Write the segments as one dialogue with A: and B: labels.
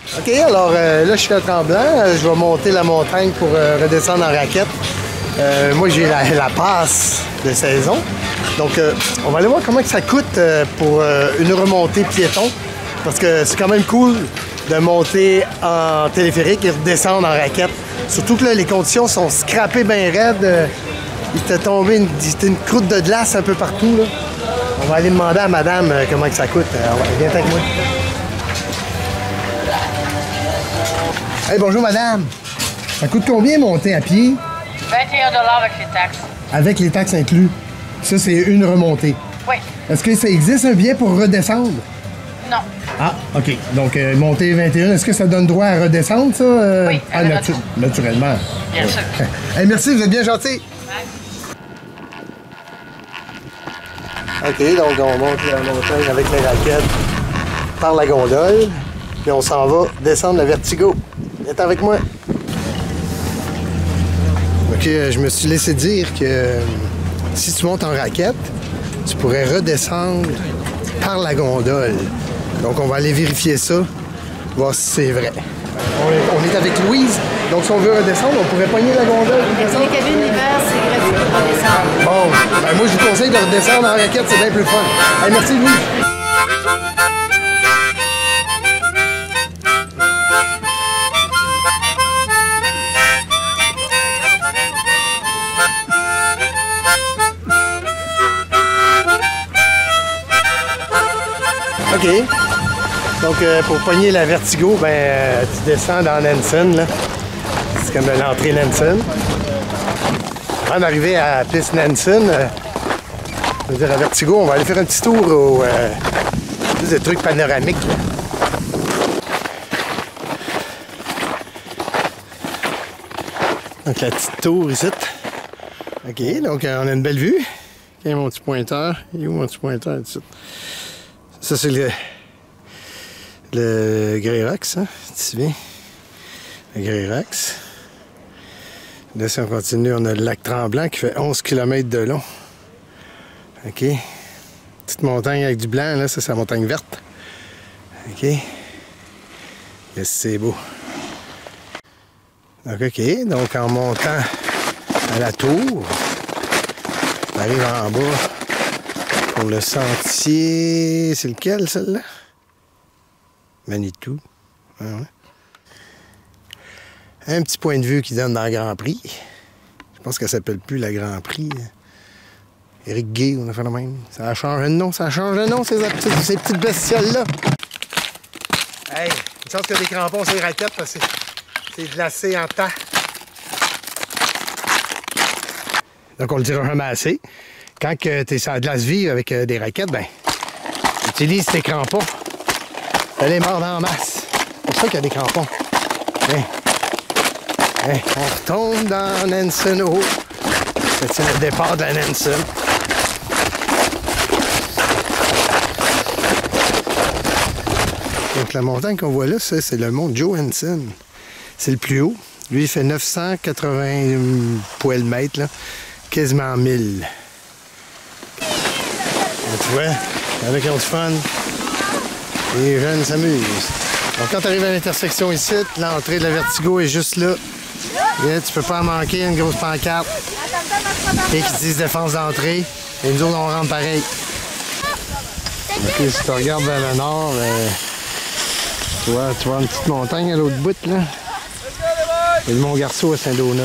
A: OK, alors là, je suis à Tremblant. Je vais monter la montagne pour redescendre en raquette. Moi, j'ai la passe de saison. Donc, on va aller voir comment que ça coûte pour une remontée piéton. Parce que c'est quand même cool de monter en téléphérique et redescendre en raquette. Surtout que là, les conditions sont scrappées bien raides. Il était tombé une croûte de glace un peu partout, là. On va aller demander à madame comment que ça coûte. Viens avec moi. Hey, bonjour madame. Ça coûte combien monter à pied?
B: 21 $ avec les taxes.
A: Avec les taxes inclus. Ça, c'est une remontée.
B: Oui.
A: Est-ce que ça existe un billet pour redescendre?
B: Non.
A: Ah, OK. Donc, monter 21, est-ce que ça donne droit à redescendre, ça?
B: Oui,
A: naturellement.
B: Bien sûr.
A: Hey, merci, vous êtes bien gentil. OK, donc on monte la montagne avec les raquettes par la gondole. Puis on s'en va descendre le Vertigo. Viens avec moi. OK, je me suis laissé dire que si tu montes en raquette, tu pourrais redescendre par la gondole. Donc on va aller vérifier ça, voir si c'est vrai. On est avec Louise, donc si on veut redescendre, on pourrait pogner la gondole.
C: Les cabines l'hiver, c'est gratuit pour redescendre.
A: Bon, ben moi je vous conseille de redescendre en raquette, c'est bien plus fun. Hey, merci Louise. OK. Donc, pour pogner la Vertigo, ben, tu descends dans Nansen, là. C'est comme l'entrée Nansen. Avant d'arriver à la piste Nansen, je veux dire, à Vertigo, on va aller faire un petit tour au des trucs panoramiques, là. Donc, la petite tour ici. OK, donc on a une belle vue. OK, mon petit pointeur. Il est où mon petit pointeur ici? Ça, c'est le Grey Rocks, hein? Tu te souviens? Le Grey Rocks. Là, si on continue, on a le lac Tremblant qui fait 11 km de long. OK. Petite montagne avec du blanc, là, ça, c'est la montagne verte. OK. Yes, c'est beau. Donc, OK. Donc, en montant à la tour, on arrive en bas. Pour le sentier... C'est lequel, celle-là? Manitou. Ah ouais. Un petit point de vue qui donne dans le Grand Prix. Je pense qu'elle s'appelle plus la Grand Prix. Éric Gay, on a fait le même. Ça a changé de nom, ces petites bestioles-là. Hey, une chance que des crampons sur les raquettes, parce que c'est glacé en temps. Donc on le dira jamais assez. Quand tu es sur la glace vive avec des raquettes, ben, utilise tes crampons. Elle est morte en masse. C'est pour ça qu'il y a des crampons. Hein? Hein? On retombe dans Nansen haut. C'est le départ de la Nansen. Donc la montagne qu'on voit là, c'est le mont Johansen. C'est le plus haut. Lui, il fait 980 poils mètres, là. Quasiment 1000. Tu vois, avec du fun, les jeunes s'amusent. Donc quand tu arrives à l'intersection ici, l'entrée de la Vertigo est juste là. Et tu peux pas en manquer, une grosse pancarte. Et qui disent défense d'entrée. Et nous autres, on rentre pareil. Okay, si tu regardes vers le nord, tu vois une petite montagne à l'autre bout, là. Et le Mont Garceau à Saint-Donat.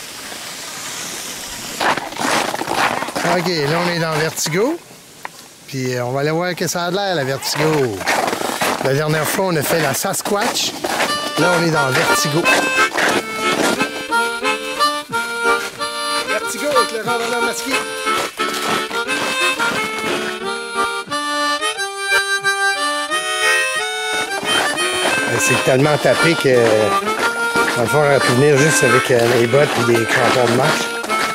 A: OK, là, on est dans Vertigo. Puis on va aller voir que ça a l'air, la Vertigo. La dernière fois, on a fait la Sasquatch. Là, on est dans Vertigo. Vertigo avec le randonneur masqué. C'est tellement tapé que, dans le fond, on aurait pu venir juste avec les bottes et des crampons de marche.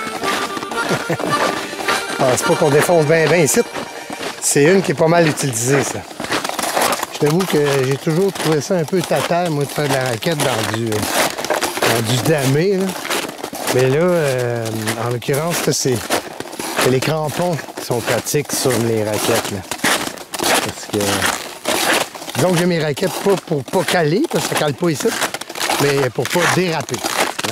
A: Je pense pas qu'on défonce bien ici. C'est une qui est pas mal utilisée, ça. Je t'avoue que j'ai toujours trouvé ça un peu tata, moi, de faire de la raquette dans du damé, là. Mais là, en l'occurrence, c'est les crampons qui sont pratiques sur les raquettes, là. Parce que Donc j'ai mes raquettes pas pour pas caler, parce que ça cale pas ici, mais pour pas déraper. Hein?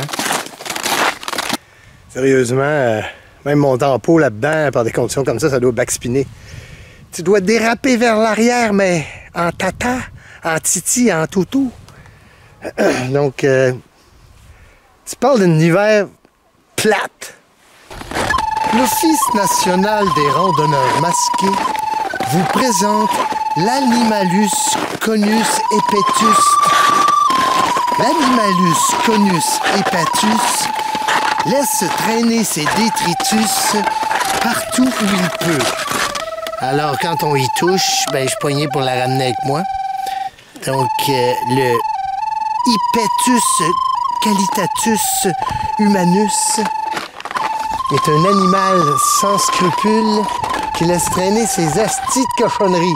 A: Sérieusement, même mon tempo là-dedans, par des conditions comme ça doit backspinner. Tu dois déraper vers l'arrière, mais en tata, en titi, en toutou. Donc, tu parles d'un hiver plate. L'Office national des randonneurs masqués vous présente l'Animalus conus hepatus. L'Animalus conus hepatus laisse traîner ses détritus partout où il peut. Alors, quand on y touche, ben, je suis poigné pour la ramener avec moi. Donc, le Hepatus calitatus humanus est un animal sans scrupules qui laisse traîner ses astis de cochonnerie.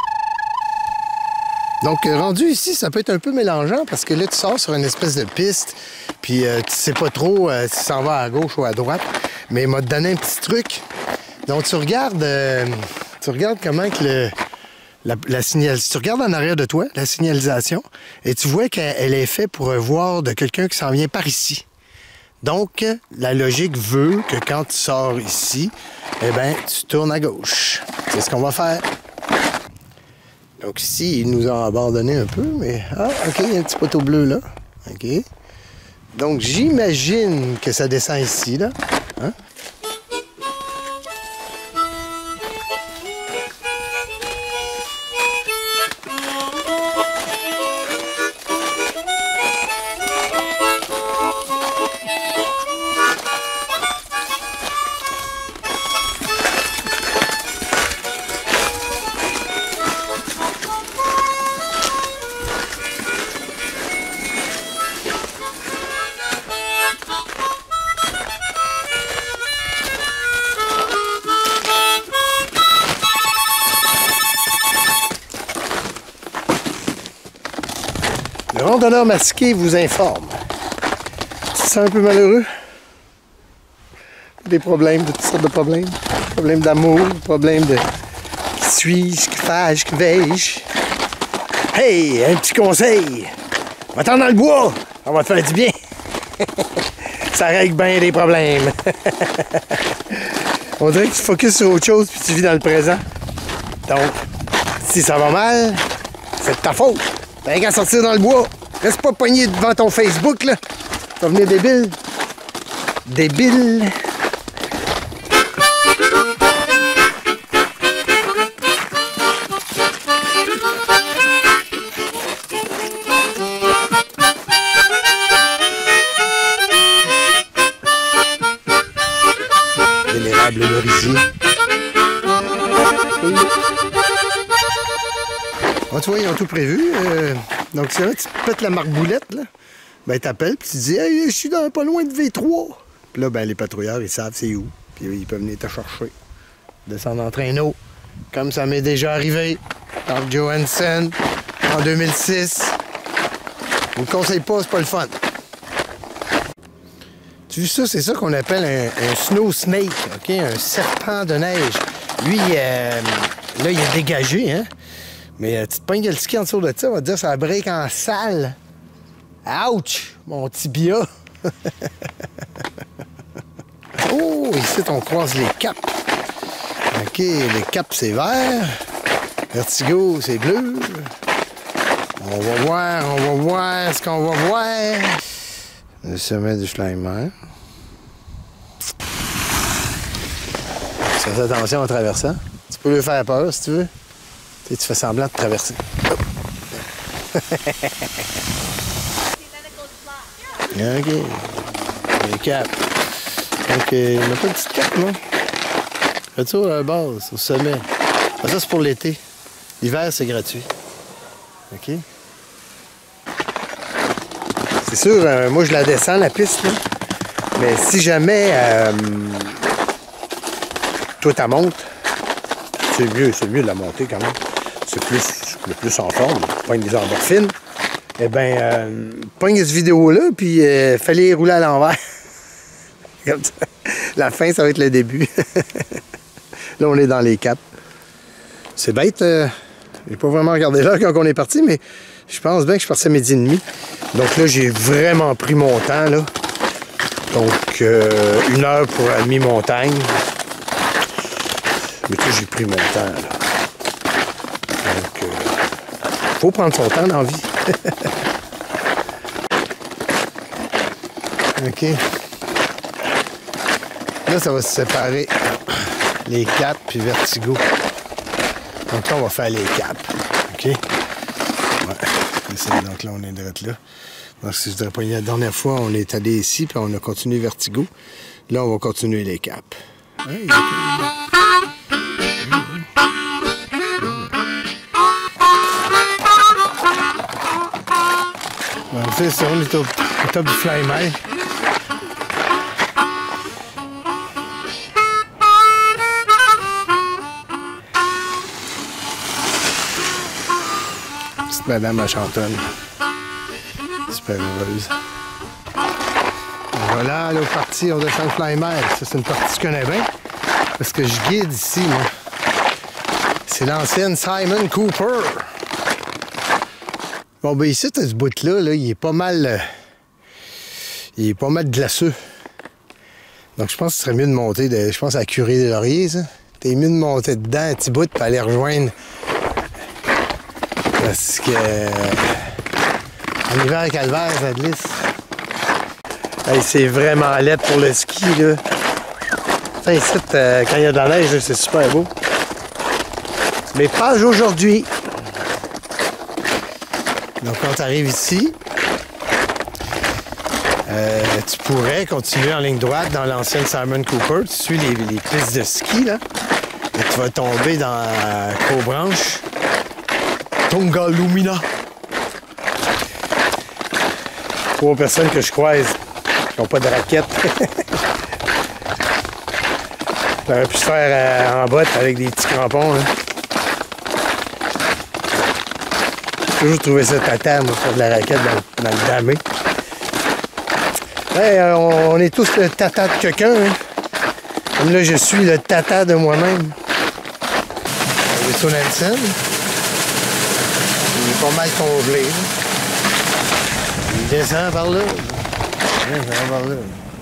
A: Donc, rendu ici, ça peut être un peu mélangeant parce que là, tu sors sur une espèce de piste, puis tu sais pas trop si ça va à gauche ou à droite. Mais il m'a donné un petit truc. Donc, tu regardes comment que la signalisation. Tu regardes en arrière de toi, la signalisation, et tu vois qu'elle est faite pour voir de quelqu'un qui s'en vient par ici. Donc, la logique veut que quand tu sors ici, eh bien, tu tournes à gauche. C'est ce qu'on va faire. Donc ici, il nous a abandonné un peu, mais... Ah, OK, il y a un petit poteau bleu là. OK. Donc, j'imagine que ça descend ici, là. Hein? Le randonneur masqué vous informe. Tu te sens un peu malheureux? Des problèmes, de toutes sortes de problèmes. Problèmes d'amour, problèmes de qui suis-je, qui fais-je, qui vais-je. Hey, un petit conseil. Va-t'en dans le bois, ça va te faire du bien. Ça règle bien des problèmes. On dirait que tu focuses sur autre chose puis tu vis dans le présent. Donc, si ça va mal, c'est de ta faute. T'as qu'à sortir dans le bois. Reste pas pogné devant ton Facebook, là. Tu vas venir débile. Débile. Vénérable Merisier. Ah, tu vois, ils ont tout prévu. Donc, c'est vrai, tu te pètes la marboulette, là. Ben, t'appelles, puis tu dis, hey, je suis pas loin de V3. Puis là, ben, les patrouilleurs, ils savent c'est où. Puis ils peuvent venir te chercher. Descendre en traîneau. Comme ça m'est déjà arrivé. Dans Johansson, en 2006. Je vous le conseille pas, c'est pas le fun. Tu vois ça? C'est ça qu'on appelle un snow snake, OK? Un serpent de neige. Lui, là, il est dégagé, hein? Mais tu te pognes le ski en dessous de ça, on va te dire ça break en salle. Ouch! Mon tibia! Oh! Ici, on croise les caps. OK, les caps, c'est vert. Vertigo, c'est bleu. On va voir ce qu'on va voir. Le sommet du Schleimer. Fais attention en traversant. Tu peux lui faire peur si tu veux. Tu fais semblant de traverser. OK. Les caps. Donc, il n'y a pas de petite cape, non? Fais ça à la base, au sommet. Ah, ça, c'est pour l'été. L'hiver, c'est gratuit. OK? C'est sûr, moi, je la descends, la piste, là. Mais si jamais toi, tu montes, c'est mieux de la monter quand même. C'est plus en forme. Pogne des endorphines. Eh bien, pogne cette vidéo-là, puis fallait rouler à l'envers. Comme ça. La fin, ça va être le début. Là, on est dans les caps. C'est bête, J'ai pas vraiment regardé l'heure quand on est parti, mais je pense bien que je suis parti à 12h30. Donc là, j'ai vraiment pris mon temps, là. Donc, 1 heure pour la demi-montagne. Mais tu sais, j'ai pris mon temps, là. Donc, faut prendre son temps dans la vie. OK. Là, ça va se séparer. Les caps puis vertigo. Donc là, on va faire les caps. OK? Ouais. C'est ça. Donc là, on est direct là. Donc, si je dirais pas, la dernière fois, on est allé ici, puis on a continué vertigo. Là, on va continuer les caps. Hey, bon, c'est ça, on est au top du Fly Mile. Petite madame à chantonne. Super heureuse. Voilà, l'autre partie, on descend le Fly Mile. Ça, c'est une partie que je connais bien. Parce que je guide ici, moi. C'est l'ancienne Simon Cooper. Bon, ben ici, ce bout-là, là, il est pas mal... il est pas mal glaceux. Donc, je pense que ce serait mieux de monter, je pense, à la Curie des Lauriers, ça. T'es mieux de monter dedans un petit bout pour aller rejoindre. Parce que... en hiver, calvaire, ça glisse. Hey, c'est vraiment laid pour le ski, là. T'sais, ici, quand il y a de la neige, c'est super beau. Mais pas aujourd'hui. Donc, quand tu arrives ici, tu pourrais continuer en ligne droite dans l'ancienne Simon Cooper. Tu suis les pistes de ski, là. Et tu vas tomber dans Cobranche. Tonga Lumina. 3 personnes que je croise qui n'ont pas de raquettes. J'aurais pu se faire en botte avec des petits crampons. Là. J'ai toujours trouvé ça tata, moi, faire de la raquette dans le damé. Hey, on est tous le tata de quelqu'un. Hein? Comme là, je suis le tata de moi-même. Wilson Hansen. Il est pas mal congelé. Là. Il descend par là. Il descend par là.